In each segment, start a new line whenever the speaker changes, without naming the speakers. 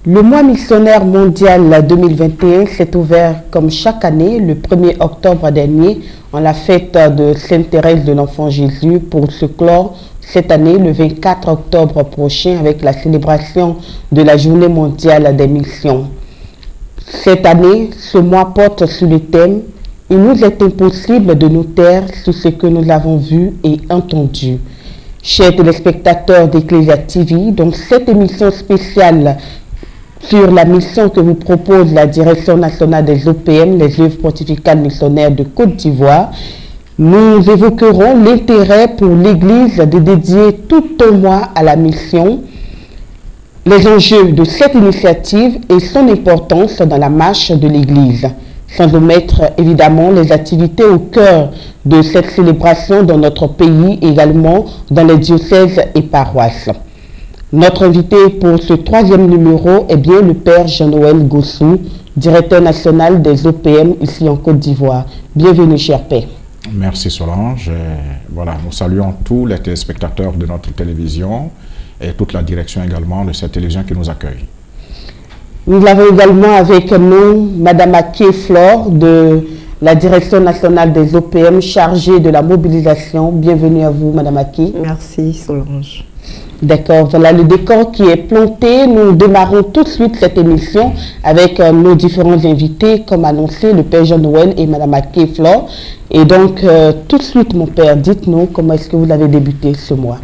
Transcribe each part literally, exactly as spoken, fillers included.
Le mois missionnaire mondial deux mille vingt et un s'est ouvert comme chaque année le premier octobre dernier en la fête de Sainte Thérèse de l'Enfant Jésus pour se clore cette année le vingt-quatre octobre prochain avec la célébration de la Journée mondiale des missions. Cette année, ce mois porte sur le thème « Il nous est impossible de nous taire sur ce que nous avons vu et entendu ». Chers téléspectateurs d'Ecclesia T V, donc cette émission spéciale sur la mission que vous propose la Direction nationale des O P M, les œuvres pontificales missionnaires de Côte d'Ivoire, nous évoquerons l'intérêt pour l'Église de dédier tout un mois à la mission, les enjeux de cette initiative et son importance dans la marche de l'Église, sans omettre évidemment les activités au cœur de cette célébration dans notre pays, également dans les diocèses et paroisses. Notre invité pour ce troisième numéro est bien le Père Jean-Noël Gossou, directeur national des O P M ici en Côte d'Ivoire. Bienvenue, cher Père.
Merci Solange. Et voilà, nous saluons tous les téléspectateurs de notre télévision et toute la direction également de cette télévision qui nous accueille.
Nous avons également avec nous Madame Aké Flore de la Direction nationale des O P M chargée de la mobilisation. Bienvenue à vous, Madame Aké.
Merci Solange.
D'accord, voilà le décor qui est planté. Nous démarrons tout de suite cette émission avec euh, nos différents invités, comme annoncé, le Père Jean-Noël et Madame Aké Flore. Et donc, euh, tout de suite, mon Père, dites-nous comment est-ce que vous avez débuté ce mois.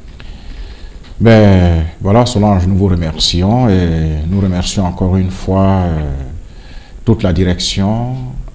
Ben, voilà, Solange, nous vous remercions et nous remercions encore une fois euh, toute la direction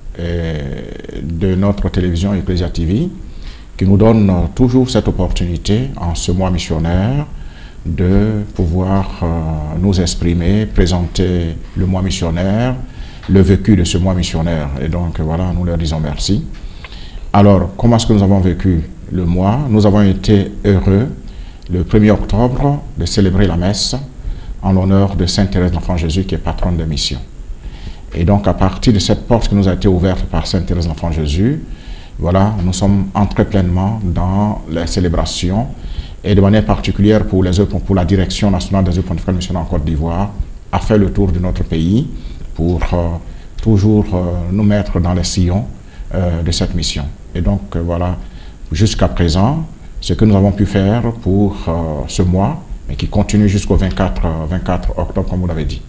et de notre télévision Ecclesia T V qui nous donne toujours cette opportunité en ce mois missionnaire de pouvoir euh, nous exprimer, présenter le mois missionnaire, le vécu de ce mois missionnaire. Et donc voilà, nous leur disons merci. Alors, comment est-ce que nous avons vécu le mois? Nous avons été heureux le premier octobre de célébrer la messe en l'honneur de Sainte Thérèse de l'Enfant Jésus qui est patronne des missions. Et donc à partir de cette porte qui nous a été ouverte par Sainte Thérèse de l'Enfant Jésus, voilà, nous sommes entrés pleinement dans les célébrations et de manière particulière pour, les œuvres, pour la Direction nationale des œuvres pontificales missionnaires en Côte d'Ivoire, a fait le tour de notre pays pour euh, toujours euh, nous mettre dans les sillons euh, de cette mission. Et donc euh, voilà, jusqu'à présent, ce que nous avons pu faire pour euh, ce mois, et qui continue jusqu'au vingt-quatre octobre, comme vous l'avez dit.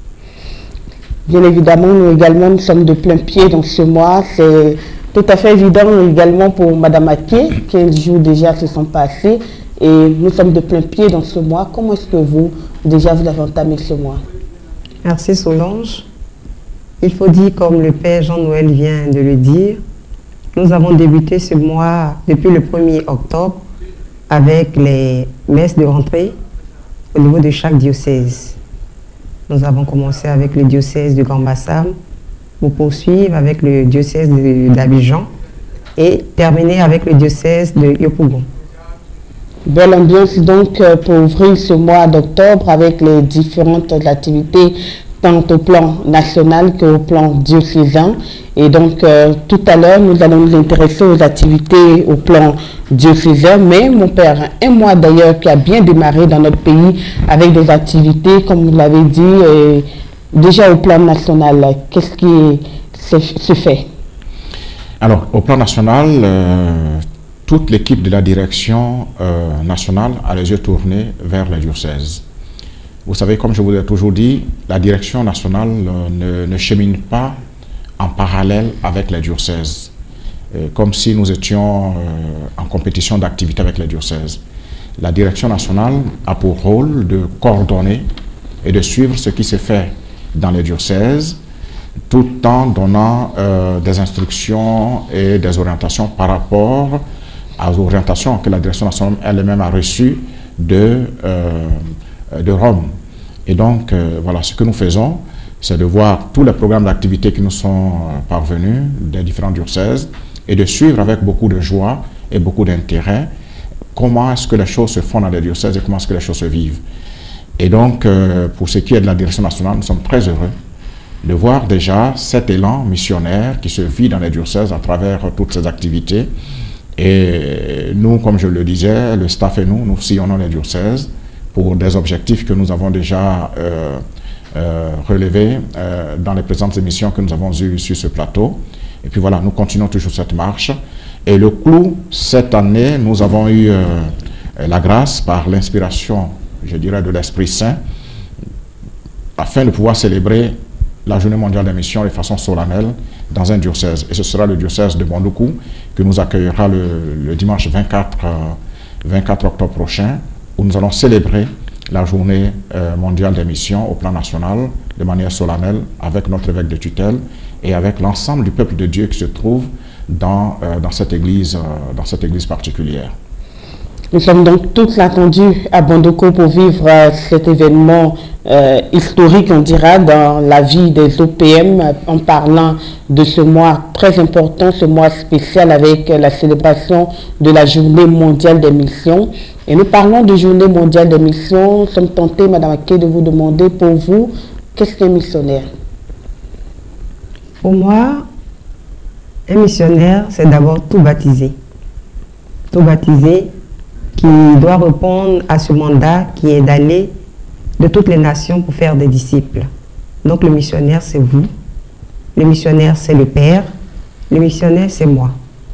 Bien évidemment, nous également, nous sommes de plein pied dans ce mois. C'est tout à fait évident également pour Madame Aké, quinze jours déjà se sont passés et nous sommes de plein pied dans ce mois. Comment est-ce que vous, déjà, vous avez entamé ce mois?
Merci Solange. Il faut dire, comme le Père Jean-Noël vient de le dire, nous avons débuté ce mois depuis le premier octobre avec les messes de rentrée au niveau de chaque diocèse. Nous avons commencé avec le diocèse de Grand-Bassam, pour poursuivre avec le diocèse d'Abidjan et terminer avec le diocèse de Yopougon.
Belle ambiance donc pour ouvrir ce mois d'octobre avec les différentes activités tant au plan national qu'au plan diocésain. Et donc euh, tout à l'heure nous allons nous intéresser aux activités au plan diocésain, mais mon Père, un mois d'ailleurs qui a bien démarré dans notre pays avec des activités, comme vous l'avez dit, euh, déjà au plan national, qu'est-ce qui se, se fait?
Alors, au plan national, euh, toute l'équipe de la direction euh, nationale a les yeux tournés vers les diocèses. Vous savez, comme je vous l'ai toujours dit, la direction nationale euh, ne, ne chemine pas en parallèle avec les diocèses, euh, comme si nous étions euh, en compétition d'activité avec les diocèses. La direction nationale a pour rôle de coordonner et de suivre ce qui se fait dans les diocèses, tout en donnant euh, des instructions et des orientations par rapport aux orientations que la direction nationale elle-même a reçues de, euh, de Rome. Et donc, euh, voilà, ce que nous faisons, c'est de voir tous les programmes d'activité qui nous sont euh, parvenus des différents diocèses et de suivre avec beaucoup de joie et beaucoup d'intérêt comment est-ce que les choses se font dans les diocèses et comment est-ce que les choses se vivent. Et donc, euh, pour ce qui est de la direction nationale, nous sommes très heureux de voir déjà cet élan missionnaire qui se vit dans les diocèses à travers toutes ces activités. Et nous, comme je le disais, le staff et nous, nous sillonnons les diocèses pour des objectifs que nous avons déjà euh, euh, relevés euh, dans les présentes émissions que nous avons eues sur ce plateau. Et puis voilà, nous continuons toujours cette marche. Et le clou, cette année, nous avons eu euh, la grâce par l'inspiration, je dirais, de l'Esprit Saint, afin de pouvoir célébrer la Journée mondiale des missions de façon solennelle dans un diocèse. Et ce sera le diocèse de Bondoukou que nous accueillera le, le dimanche vingt-quatre, euh, vingt-quatre octobre prochain, où nous allons célébrer la Journée euh, mondiale des missions au plan national de manière solennelle avec notre évêque de tutelle et avec l'ensemble du peuple de Dieu qui se trouve dans, euh, dans, cette, église, euh, dans cette église particulière.
Nous sommes donc tous attendus à Bondoukou pour vivre euh, cet événement euh, historique, on dira, dans la vie des O P M, en parlant de ce mois très important, ce mois spécial avec la célébration de la Journée mondiale des missions. Et nous parlons de Journée mondiale des missions. Nous sommes tentés, Madame Aké, de vous demander pour vous, qu'est-ce qu'un missionnaire?
Pour moi, un missionnaire, c'est d'abord tout baptisé. Tout baptisé qui doit répondre à ce mandat qui est d'aller de toutes les nations pour faire des disciples. Donc le missionnaire, c'est vous. Le missionnaire, c'est le Père. Le missionnaire, c'est moi.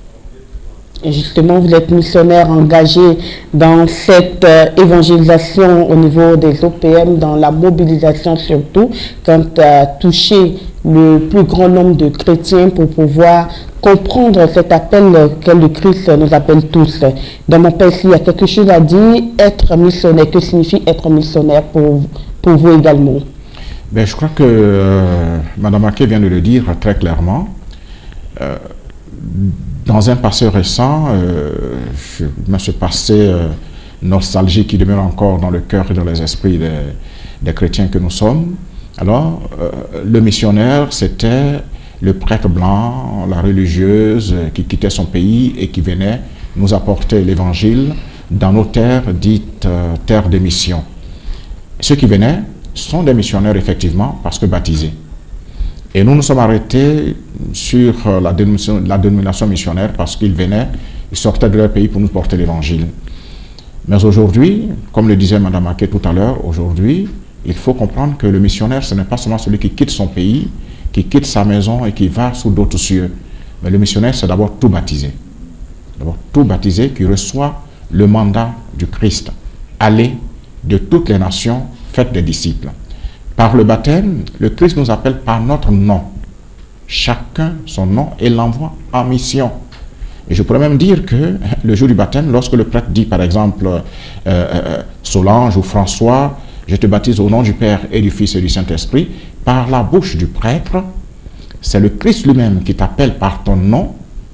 Et justement, vous êtes missionnaire engagé dans cette euh, évangélisation au niveau des O P M, dans la mobilisation surtout, quand à toucher le plus grand nombre de chrétiens pour pouvoir comprendre cet appel que le Christ nous appelle tous. Dans mon père, il y a quelque chose à dire, être missionnaire. Que signifie être missionnaire pour, pour vous également?
Ben, je crois que euh, Mme Aké vient de le dire très clairement. Euh, dans un passé récent, euh, je me suis passé euh, nostalgie qui demeure encore dans le cœur et dans les esprits des, des chrétiens que nous sommes. Alors, euh, le missionnaire, c'était le prêtre blanc, la religieuse qui quittait son pays et qui venait nous apporter l'évangile dans nos terres dites euh, terres de mission. Ceux qui venaient sont des missionnaires effectivement parce que baptisés. Et nous nous sommes arrêtés sur euh, la, dénomination, la dénomination missionnaire parce qu'ils venaient, ils sortaient de leur pays pour nous porter l'évangile. Mais aujourd'hui, comme le disait Mme Aké tout à l'heure, aujourd'hui, il faut comprendre que le missionnaire, ce n'est pas seulement celui qui quitte son pays, qui quitte sa maison et qui va sous d'autres cieux. Mais le missionnaire, c'est d'abord tout baptisé. D'abord tout baptisé qui reçoit le mandat du Christ. Allez de toutes les nations, faites des disciples. Par le baptême, le Christ nous appelle par notre nom. Chacun son nom et l'envoie en mission. Et je pourrais même dire que le jour du baptême, lorsque le prêtre dit par exemple euh, euh, Solange ou François, je te baptise au nom du Père et du Fils et du Saint-Esprit, par la bouche du prêtre, c'est le Christ lui-même qui t'appelle par ton nom,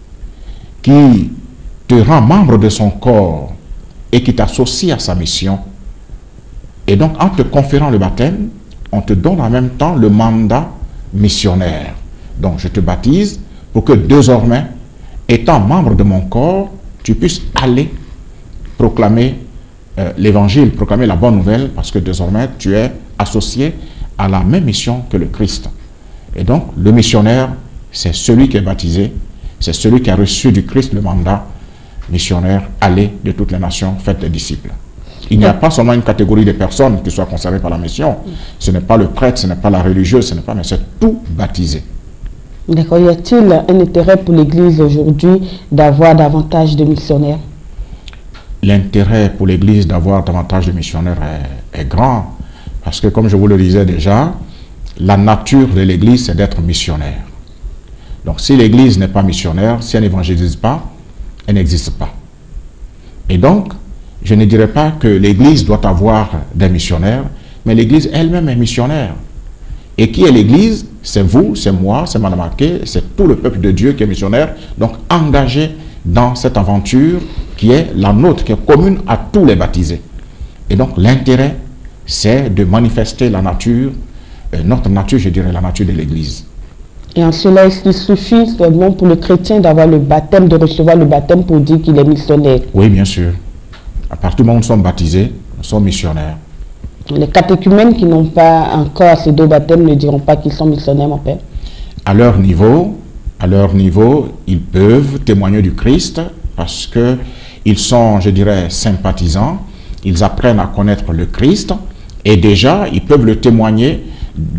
qui te rend membre de son corps et qui t'associe à sa mission. Et donc, en te conférant le baptême, on te donne en même temps le mandat missionnaire. Donc, je te baptise pour que désormais, étant membre de mon corps, tu puisses aller proclamer euh, l'évangile, proclamer la bonne nouvelle, parce que désormais, tu es associé à la même mission que le Christ. Et donc, le missionnaire, c'est celui qui est baptisé, c'est celui qui a reçu du Christ le mandat missionnaire, aller de toutes les nations, faites des disciples. Il n'y a pas seulement une catégorie de personnes qui soient concernées par la mission. Ce n'est pas le prêtre, ce n'est pas la religieuse, ce n'est pas, mais c'est tout baptisé.
D'accord. Y a-t-il un intérêt pour l'Église aujourd'hui d'avoir davantage de missionnaires?
L'intérêt pour l'Église d'avoir davantage de missionnaires est, est grand. Parce que, comme je vous le disais déjà, la nature de l'Église, c'est d'être missionnaire. Donc, si l'Église n'est pas missionnaire, si elle n'évangélise pas, elle n'existe pas. Et donc, je ne dirais pas que l'Église doit avoir des missionnaires, mais l'Église elle-même est missionnaire. Et qui est l'Église? C'est vous, c'est moi, c'est Mme Aké, c'est tout le peuple de Dieu qui est missionnaire, donc engagé dans cette aventure qui est la nôtre, qui est commune à tous les baptisés. Et donc, l'intérêt, c'est de manifester la nature, euh, notre nature, je dirais, la nature de l'Église.
Et en cela, est-ce qu'il suffit seulement pour le chrétien d'avoir le baptême, de recevoir le baptême pour dire qu'il est missionnaire?
Oui, bien sûr. À partir du moment où nous sommes baptisés, nous sommes missionnaires.
Les catéchumènes qui n'ont pas encore ces deux baptêmes ne diront pas qu'ils sont missionnaires, mon père?
À leur niveau, à leur niveau, ils peuvent témoigner du Christ parce qu'ils sont, je dirais, sympathisants. Ils apprennent à connaître le Christ et déjà, ils peuvent le témoigner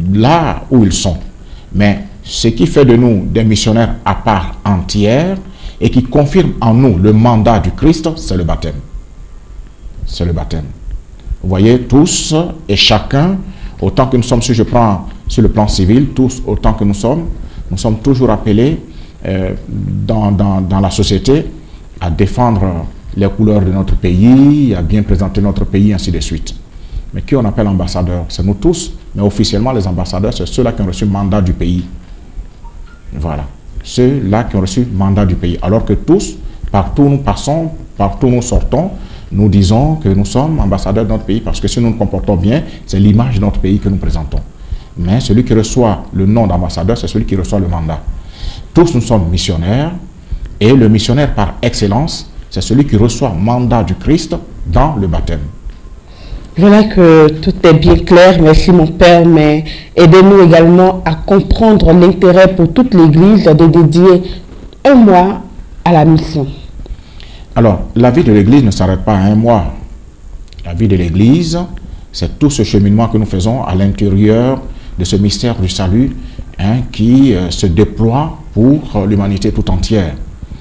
là où ils sont. Mais ce qui fait de nous des missionnaires à part entière et qui confirme en nous le mandat du Christ, c'est le baptême. C'est le baptême. Vous voyez, tous et chacun, autant que nous sommes, si je prends sur le plan civil, tous autant que nous sommes, nous sommes toujours appelés euh, dans, dans, dans la société à défendre les couleurs de notre pays, à bien présenter notre pays, ainsi de suite. Mais qui on appelle ambassadeurs? C'est nous tous, mais officiellement les ambassadeurs, c'est ceux-là qui ont reçu mandat du pays. Voilà. Ceux-là qui ont reçu mandat du pays. Alors que tous, partout où nous passons, partout où nous sortons, nous disons que nous sommes ambassadeurs de notre pays parce que si nous nous comportons bien, c'est l'image de notre pays que nous présentons. Mais celui qui reçoit le nom d'ambassadeur, c'est celui qui reçoit le mandat. Tous nous sommes missionnaires et le missionnaire par excellence, c'est celui qui reçoit mandat du Christ dans le baptême.
Voilà que tout est bien clair, merci mon Père, mais aidez-nous également à comprendre l'intérêt pour toute l'Église de dédier un mois à la mission.
Alors, la vie de l'Église ne s'arrête pas à un mois. La vie de l'Église, c'est tout ce cheminement que nous faisons à l'intérieur de ce mystère du salut hein, qui euh, se déploie pour euh, l'humanité tout entière.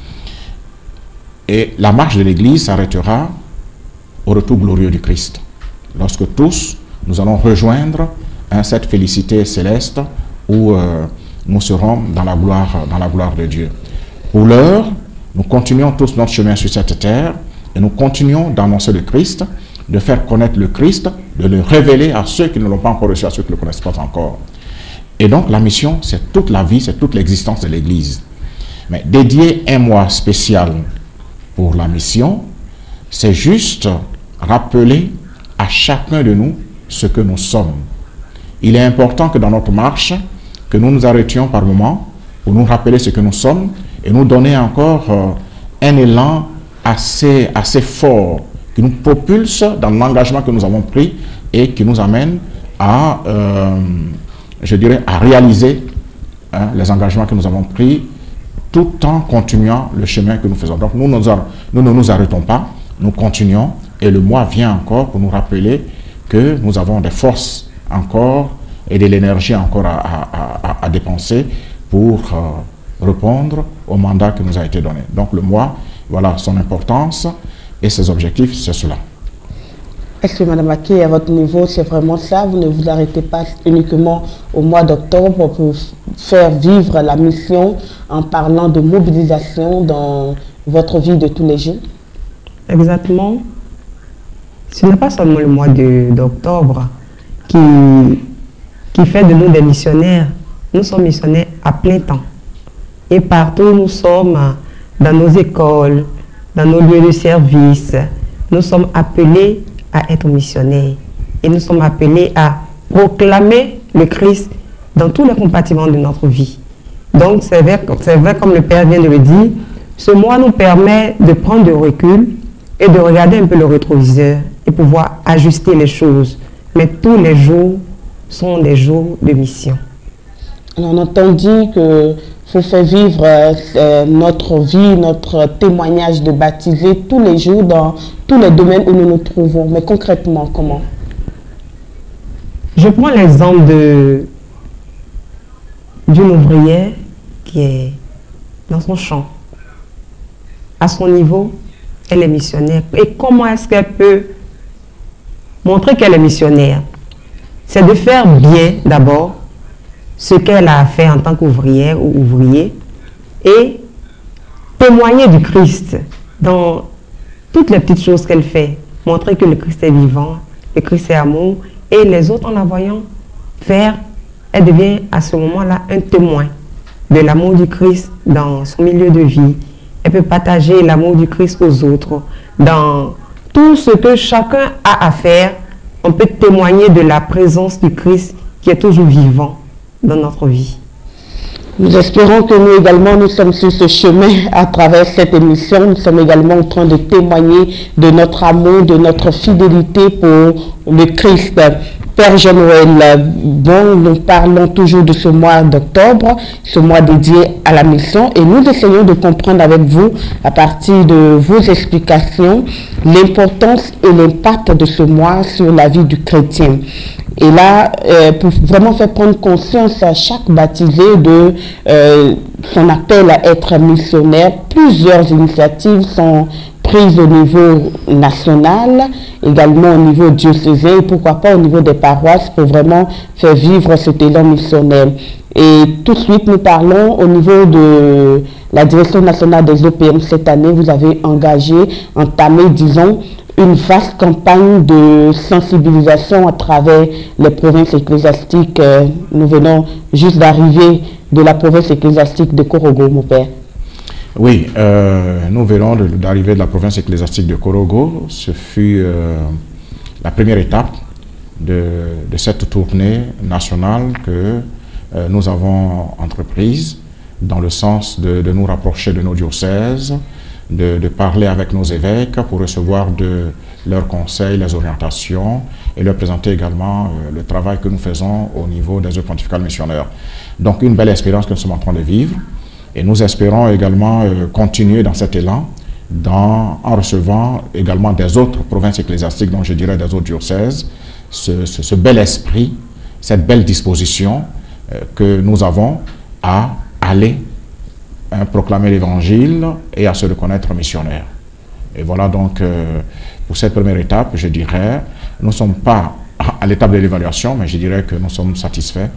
Et la marche de l'Église s'arrêtera au retour glorieux du Christ. Lorsque tous, nous allons rejoindre hein, cette félicité céleste où euh, nous serons dans la gloire, dans la gloire de Dieu. Pour l'heure, nous continuons tous notre chemin sur cette terre et nous continuons d'annoncer le Christ, de faire connaître le Christ, de le révéler à ceux qui ne l'ont pas encore reçu, à ceux qui ne le connaissent pas encore. Et donc la mission, c'est toute la vie, c'est toute l'existence de l'Église. Mais dédier un mois spécial pour la mission, c'est juste rappeler à chacun de nous ce que nous sommes. Il est important que dans notre marche, que nous nous arrêtions par moments pour nous rappeler ce que nous sommes et nous donner encore euh, un élan assez, assez fort qui nous propulse dans l'engagement que nous avons pris et qui nous amène à, euh, je dirais, à réaliser hein, les engagements que nous avons pris tout en continuant le chemin que nous faisons. Donc nous, nous, nous ne nous arrêtons pas, nous continuons et le mois vient encore pour nous rappeler que nous avons des forces encore et de l'énergie encore à, à, à, à dépenser pour euh, répondre au mandat qui nous a été donné. Donc le mois, voilà son importance et ses objectifs, c'est cela.
Est-ce que Mme Aké, à votre niveau, c'est vraiment ça? Vous ne vous arrêtez pas uniquement au mois d'octobre pour faire vivre la mission en parlant de mobilisation dans votre vie de tous les jours?
Exactement. Ce n'est pas seulement le mois d'octobre qui, qui fait de nous des missionnaires. Nous sommes missionnaires à plein temps. Et partout nous sommes, dans nos écoles, dans nos lieux de service, nous sommes appelés à être missionnaires. Et nous sommes appelés à proclamer le Christ dans tous les compartiments de notre vie. Donc c'est vrai, c'est vrai comme le Père vient de le dire, ce mois nous permet de prendre du recul et de regarder un peu le rétroviseur et pouvoir ajuster les choses. Mais tous les jours sont des jours de mission.
Alors, on entend dire que faut faire vivre euh, notre vie, notre témoignage de baptisé tous les jours dans tous les domaines où nous nous trouvons. Mais concrètement, comment?
Je prends l'exemple de d'une ouvrière qui est dans son champ. À son niveau, elle est missionnaire. Et comment est-ce qu'elle peut montrer qu'elle est missionnaire? C'est de faire bien d'abord ce qu'elle a fait en tant qu'ouvrière ou ouvrier et témoigner du Christ dans toutes les petites choses qu'elle fait. Montrer que le Christ est vivant, le Christ est amour et les autres en la voyant faire, elle devient à ce moment-là un témoin de l'amour du Christ dans son milieu de vie. Elle peut partager l'amour du Christ aux autres. Dans tout ce que chacun a à faire, on peut témoigner de la présence du Christ qui est toujours vivant dans notre vie.
Nous espérons que nous également, nous sommes sur ce chemin à travers cette émission. Nous sommes également en train de témoigner de notre amour, de notre fidélité pour le Christ. Père Jean-Noël, bon, nous parlons toujours de ce mois d'octobre, ce mois dédié à la mission, et nous essayons de comprendre avec vous, à partir de vos explications, l'importance et l'impact de ce mois sur la vie du chrétien. Et là, euh, pour vraiment faire prendre conscience à chaque baptisé de euh, son appel à être missionnaire, plusieurs initiatives sont prises au niveau national, également au niveau diocésain et pourquoi pas au niveau des paroisses pour vraiment faire vivre cet élan missionnaire. Et tout de suite, nous parlons au niveau de la Direction nationale des O P M. Cette année, vous avez engagé, entamé, disons, une vaste campagne de sensibilisation à travers les provinces ecclésiastiques. Nous venons juste d'arriver de la province ecclésiastique de Korogo, mon père.
Oui, euh, nous venons d'arriver de, de la province ecclésiastique de Korogo. Ce fut euh, la première étape de, de cette tournée nationale que euh, nous avons entreprise dans le sens de, de nous rapprocher de nos diocèses, de, de parler avec nos évêques pour recevoir de leurs conseils, les orientations et leur présenter également euh, le travail que nous faisons au niveau des œuvres pontificales missionnaires. Donc une belle expérience que nous sommes en train de vivre. Et nous espérons également euh, continuer dans cet élan dans, en recevant également des autres provinces ecclésiastiques, donc je dirais des autres diocèses, ce, ce, ce bel esprit, cette belle disposition euh, que nous avons à aller hein, proclamer l'évangile et à se reconnaître missionnaire. Et voilà donc euh, pour cette première étape, je dirais, nous ne sommes pas à l'étape de l'évaluation, mais je dirais que nous sommes satisfaits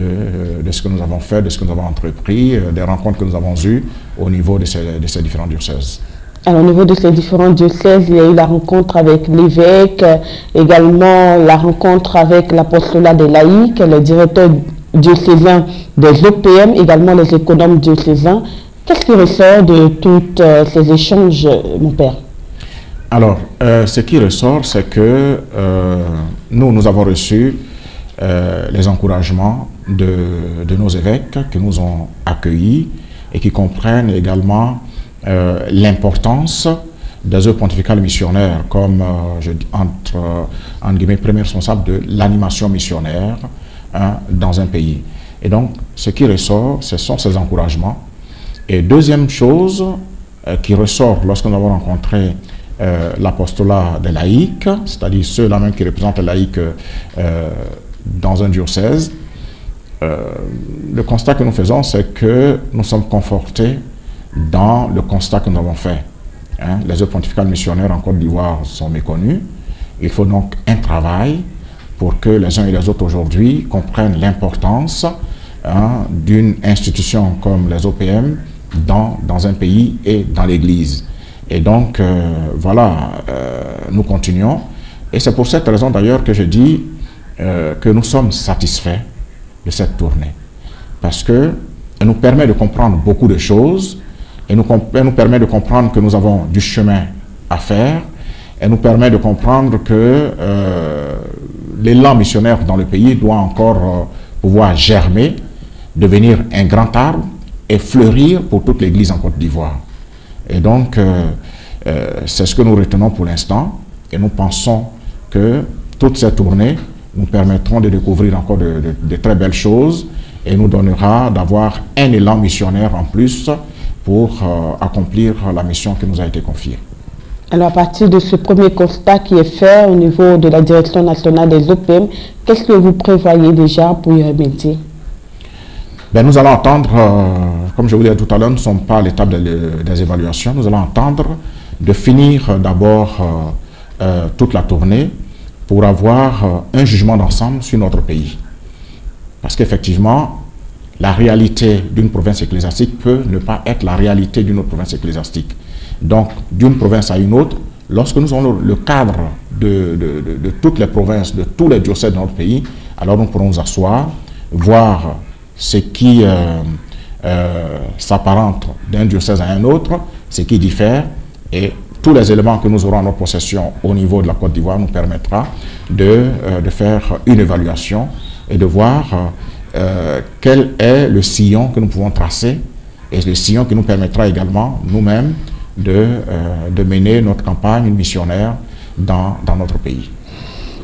de, de ce que nous avons fait, de ce que nous avons entrepris, des rencontres que nous avons eues au niveau de ces, de ces différents diocèses.
Alors, au niveau de ces différents diocèses, il y a eu la rencontre avec l'évêque, également la rencontre avec l'apostolat des laïcs, le directeur diocésain des O P M, également les économes diocésains. Qu'est-ce qui ressort de tous euh, ces échanges, mon père?
Alors, euh, ce qui ressort, c'est que euh, nous, nous avons reçu euh, les encouragements de, de nos évêques qui nous ont accueillis et qui comprennent également euh, l'importance des œuvres pontificales missionnaires comme, euh, je dis, entre, euh, entre guillemets, premier responsable de l'animation missionnaire hein, dans un pays. Et donc, ce qui ressort, ce sont ces encouragements. Et deuxième chose euh, qui ressort lorsque nous avons rencontré Euh, l'apostolat des laïcs, c'est-à-dire ceux-là même qui représentent les laïcs euh, dans un diocèse, euh, le constat que nous faisons, c'est que nous sommes confortés dans le constat que nous avons fait. Hein. Les œuvres pontificales missionnaires en Côte d'Ivoire sont méconnues. Il faut donc un travail pour que les uns et les autres aujourd'hui comprennent l'importance hein, d'une institution comme les O P M dans, dans un pays et dans l'Église. Et donc, euh, voilà, euh, nous continuons. Et c'est pour cette raison d'ailleurs que je dis euh, que nous sommes satisfaits de cette tournée. Parce qu'elle nous permet de comprendre beaucoup de choses. Elle nous, elle nous permet de comprendre que nous avons du chemin à faire. Elle nous permet de comprendre que euh, l'élan missionnaire dans le pays doit encore euh, pouvoir germer, devenir un grand arbre et fleurir pour toute l'Église en Côte d'Ivoire. Et donc, euh, euh, c'est ce que nous retenons pour l'instant. Et nous pensons que toutes ces tournées nous permettront de découvrir encore de, de, de très belles choses et nous donnera d'avoir un élan missionnaire en plus pour euh, accomplir la mission qui nous a été confiée.
Alors, à partir de ce premier constat qui est fait au niveau de la Direction nationale des O P M, qu'est-ce que vous prévoyez déjà pour y remédier?
Ben, nous allons entendre, euh, comme je vous l'ai dit tout à l'heure, nous ne sommes pas à l'étape des, des évaluations. Nous allons entendre de finir euh, d'abord euh, euh, toute la tournée pour avoir euh, un jugement d'ensemble sur notre pays. Parce qu'effectivement, la réalité d'une province ecclésiastique peut ne pas être la réalité d'une autre province ecclésiastique. Donc, d'une province à une autre, lorsque nous avons le, le cadre de, de, de, de toutes les provinces, de tous les diocèses de notre pays, alors nous pourrons nous asseoir, voir ce qui euh, euh, s'apparente d'un diocèse à un autre, ce qui diffère, et tous les éléments que nous aurons en notre possession au niveau de la Côte d'Ivoire nous permettra de, euh, de faire une évaluation et de voir euh, quel est le sillon que nous pouvons tracer et le sillon qui nous permettra également nous-mêmes de, euh, de mener notre campagne missionnaire dans, dans notre pays.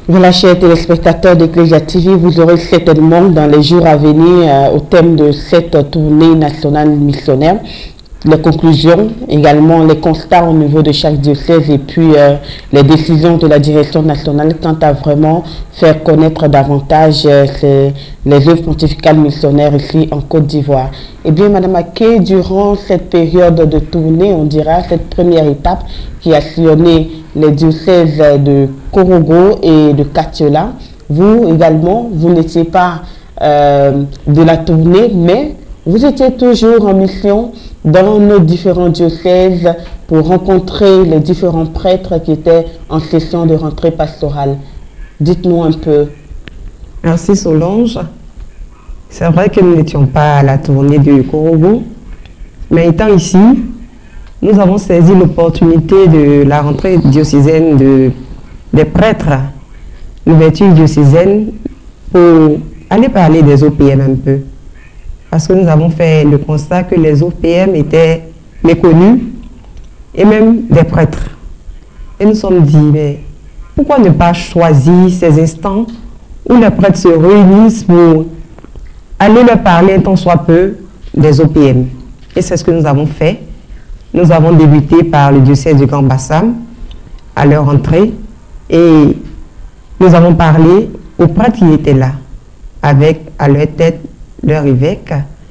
Voilà, chers téléspectateurs d'Ecclesia T V, vous aurez certainement dans les jours à venir euh, au thème de cette tournée nationale missionnaire, les conclusions, également les constats au niveau de chaque diocèse et puis euh, les décisions de la direction nationale quant à vraiment faire connaître davantage euh, ces, les œuvres pontificales missionnaires ici en Côte d'Ivoire. Eh bien, Madame Aké, durant cette période de tournée, on dira, cette première étape qui a sillonné les diocèses de Korogo et de Katiola, vous également, vous n'étiez pas euh, de la tournée, mais vous étiez toujours en mission dans nos différents diocèses pour rencontrer les différents prêtres qui étaient en session de rentrée pastorale. Dites-nous un peu.
Merci Solange. C'est vrai que nous n'étions pas à la tournée du Korogo, mais étant ici, nous avons saisi l'opportunité de la rentrée diocésaine de, des prêtres, l'ouverture diocésaine, pour aller parler des O P M un peu. Parce que nous avons fait le constat que les O P M étaient méconnus, et même des prêtres. Et nous nous sommes dit, mais pourquoi ne pas choisir ces instants où les prêtres se réunissent pour aller leur parler un tant soit peu des O P M. Et c'est ce que nous avons fait. Nous avons débuté par le diocèse de Grand-Bassam à leur entrée et nous avons parlé aux prêtres qui étaient là, avec à leur tête leur évêque.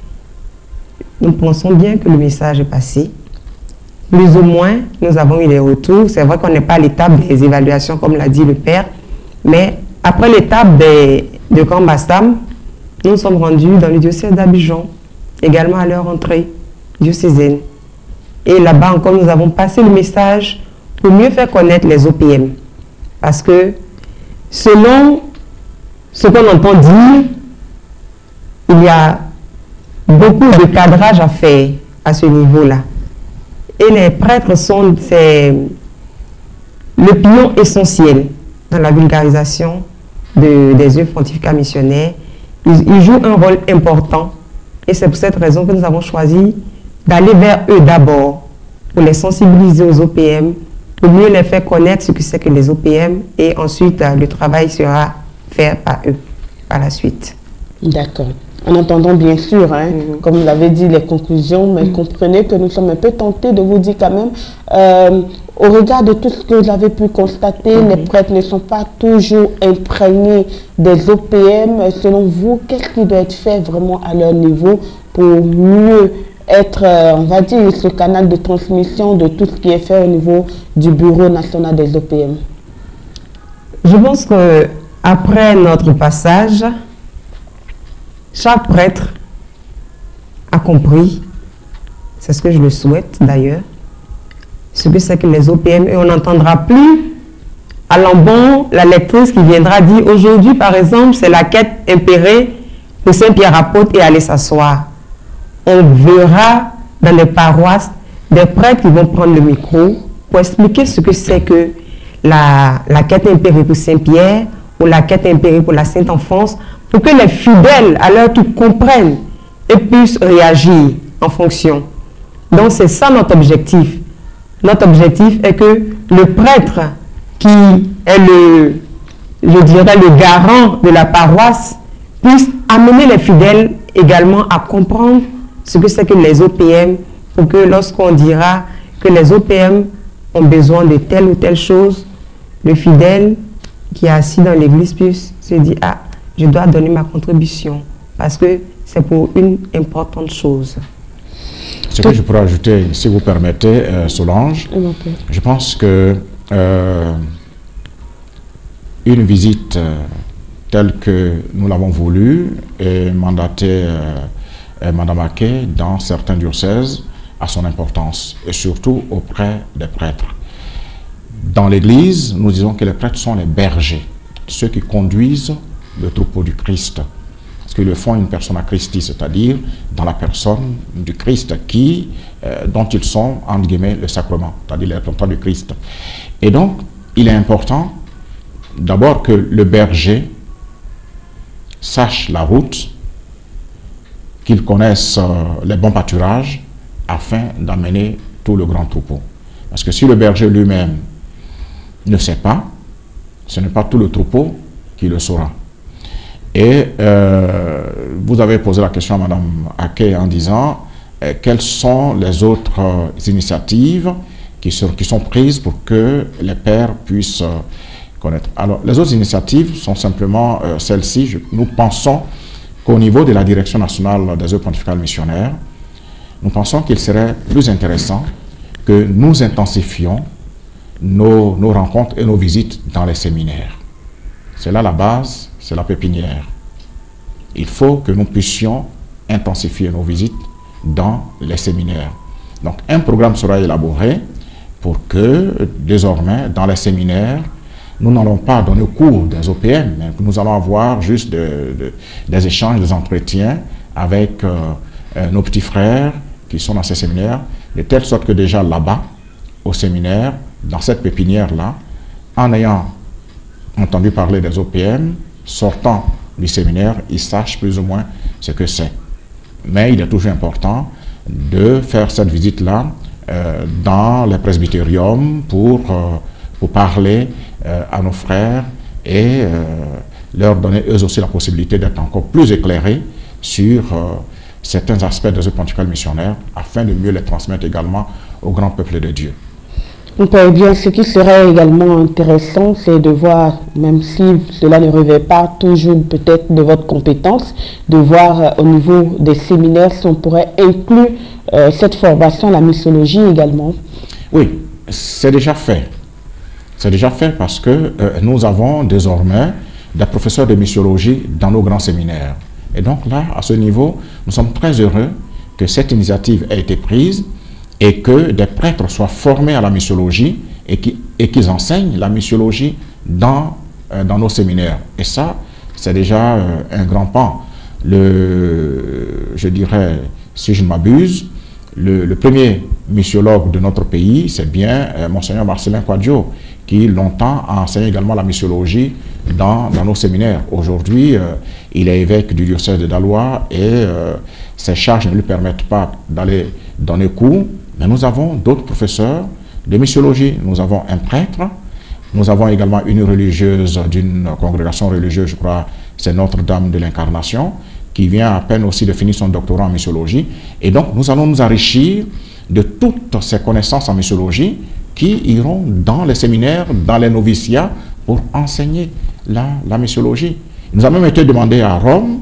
Nous pensons bien que le message est passé. Plus ou moins, nous avons eu des retours. C'est vrai qu'on n'est pas à l'étape des évaluations, comme l'a dit le Père, mais après l'étape de Grand-Bassam, nous nous sommes rendus dans le diocèse d'Abidjan, également à leur entrée diocésaine. Et là-bas encore, nous avons passé le message pour mieux faire connaître les O P M. Parce que selon ce qu'on entend dire, il y a beaucoup de cadrage à faire à ce niveau-là. Et les prêtres sont le pilier essentiel dans la vulgarisation de, des œuvres pontificales missionnaires. Ils, ils jouent un rôle important et c'est pour cette raison que nous avons choisi d'aller vers eux d'abord pour les sensibiliser aux O P M, pour mieux les faire connaître ce que c'est que les O P M et ensuite le travail sera fait par eux par la suite.
D'accord. En entendant bien sûr, hein, mm-hmm. comme vous l'avez dit, les conclusions, mais mm-hmm. comprenez que nous sommes un peu tentés de vous dire quand même, euh, au regard de tout ce que vous avez pu constater, mm-hmm. les prêtres ne sont pas toujours imprégnés des O P M. Selon vous, qu'est-ce qui doit être fait vraiment à leur niveau pour mieux être, euh, on va dire, ce canal de transmission de tout ce qui est fait au niveau du Bureau national des O P M?
Je pense qu'après notre passage, chaque prêtre a compris, c'est ce que je le souhaite d'ailleurs, ce que c'est que les O P M, et on n'entendra plus à l'embon la lectrice qui viendra dire aujourd'hui par exemple c'est la quête impérée pour Saint-Pierre apôtre et aller s'asseoir. On verra dans les paroisses des prêtres qui vont prendre le micro pour expliquer ce que c'est que la, la quête impérée pour Saint-Pierre ou la quête impérée pour la Sainte Enfance, pour que les fidèles à leur tour comprennent et puissent réagir en fonction. Donc c'est ça notre objectif. Notre objectif est que le prêtre qui est le, je dirais, le garant de la paroisse puisse amener les fidèles également à comprendre ce que c'est que les O P M, pour que lorsqu'on dira que les O P M ont besoin de telle ou telle chose, le fidèle qui est assis dans l'église puisse se dire, ah, je dois donner ma contribution parce que c'est pour une importante chose.
Ce que je pourrais ajouter, si vous permettez, euh, Solange, okay. je pense que euh, une visite euh, telle que nous l'avons voulu et mandatée euh, Madame Aké dans certains diocèses a son importance et surtout auprès des prêtres. Dans l'Église, nous disons que les prêtres sont les bergers, ceux qui conduisent le troupeau du Christ. Parce qu'ils le font une persona Christi, c'est-à-dire dans la personne du Christ qui, euh, dont ils sont, entre guillemets, le sacrement, c'est-à-dire les représentants du Christ. Et donc, il est important d'abord que le berger sache la route, qu'il connaisse euh, les bons pâturages afin d'amener tout le grand troupeau. Parce que si le berger lui-même ne sait pas, Ce n'est pas tout le troupeau qui le saura. Et euh, vous avez posé la question à Mme Akey en disant euh, quelles sont les autres euh, initiatives qui sont, qui sont prises pour que les pères puissent euh, connaître. Alors, les autres initiatives sont simplement euh, celles-ci. Nous pensons qu'au niveau de la Direction nationale des œuvres pontificales missionnaires, nous pensons qu'il serait plus intéressant que nous intensifions nos, nos rencontres et nos visites dans les séminaires. C'est là la base, c'est la pépinière. Il faut que nous puissions intensifier nos visites dans les séminaires. Donc un programme sera élaboré pour que désormais dans les séminaires, nous n'allons pas donner cours des O P M, mais nous allons avoir juste de, de, des échanges, des entretiens avec euh, euh, nos petits frères qui sont dans ces séminaires, de telle sorte que déjà là-bas, au séminaire, dans cette pépinière-là, en ayant entendu parler des O P M, sortant du séminaire, ils sachent plus ou moins ce que c'est. Mais il est toujours important de faire cette visite-là euh, dans les presbytériums pour, euh, pour parler euh, à nos frères et euh, leur donner eux aussi la possibilité d'être encore plus éclairés sur euh, certains aspects des œuvres pontificales missionnaires afin de mieux les transmettre également au grand peuple de Dieu.
Donc, eh bien, ce qui serait également intéressant, c'est de voir, même si cela ne revêt pas toujours peut-être de votre compétence, de voir euh, au niveau des séminaires si on pourrait inclure euh, cette formation à la missiologie également.
Oui, c'est déjà fait. C'est déjà fait parce que euh, nous avons désormais des professeurs de missiologie dans nos grands séminaires. Et donc là, à ce niveau, nous sommes très heureux que cette initiative ait été prise et que des prêtres soient formés à la missiologie et qu'ils et qu'ils enseignent la missiologie dans, euh, dans nos séminaires. Et ça, c'est déjà euh, un grand pan. Le, je dirais, si je ne m'abuse, le, le premier missiologue de notre pays, c'est bien euh, Monseigneur Marcelin Quadio, qui longtemps a enseigné également la missiologie dans, dans nos séminaires. Aujourd'hui, euh, il est évêque du diocèse de Daloa et euh, ses charges ne lui permettent pas d'aller donner cours. Mais nous avons d'autres professeurs de missiologie. Nous avons un prêtre, nous avons également une religieuse d'une congrégation religieuse, je crois, c'est Notre-Dame de l'Incarnation, qui vient à peine aussi de finir son doctorat en missiologie. Et donc, nous allons nous enrichir de toutes ces connaissances en missiologie qui iront dans les séminaires, dans les noviciats, pour enseigner la, la missiologie. Il nous a même été demandé à Rome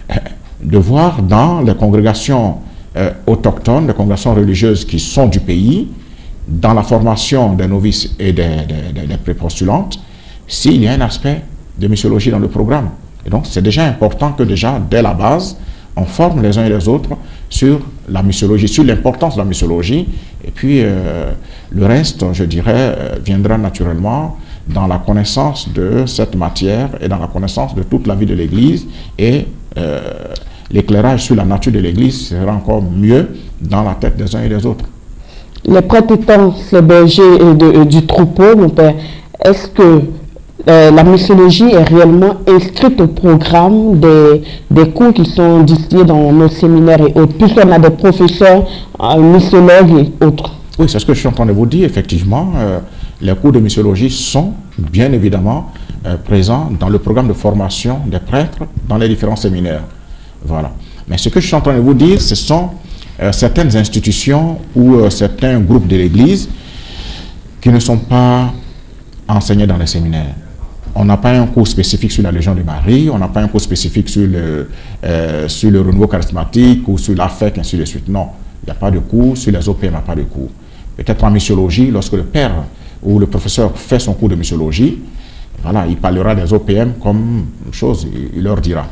de voir dans les congrégations Euh, autochtones, des congrégations religieuses qui sont du pays, dans la formation des novices et des, des, des, des prépostulantes, s'il y a un aspect de missiologie dans le programme. Et donc, c'est déjà important que déjà, dès la base, on forme les uns et les autres sur la missiologie, sur l'importance de la missiologie, et puis euh, le reste, je dirais, euh, viendra naturellement dans la connaissance de cette matière et dans la connaissance de toute la vie de l'Église et euh, l'éclairage sur la nature de l'Église sera encore mieux dans la tête des uns et des autres.
Les prêtres étant les bergers de, de, du troupeau, mon père, est-ce que euh, la missiologie est réellement inscrite au programme des, des cours qui sont distillés dans nos séminaires et autres, puisqu'on a des professeurs, euh, missiologues et autres?
Oui, c'est ce que je suis en train de vous dire. Effectivement, euh, les cours de missiologie sont bien évidemment euh, présents dans le programme de formation des prêtres dans les différents séminaires. Voilà. Mais ce que je suis en train de vous dire, ce sont euh, certaines institutions ou euh, certains groupes de l'Église qui ne sont pas enseignés dans les séminaires. On n'a pas un cours spécifique sur la Légion de Marie, on n'a pas un cours spécifique sur le, euh, sur le renouveau charismatique ou sur l'affect, ainsi de suite. Non, il n'y a pas de cours. Sur les O P M, il n'y a pas de cours. Peut-être en missiologie, lorsque le père ou le professeur fait son cours de missiologie, voilà, il parlera des O P M comme chose, il, il leur dira.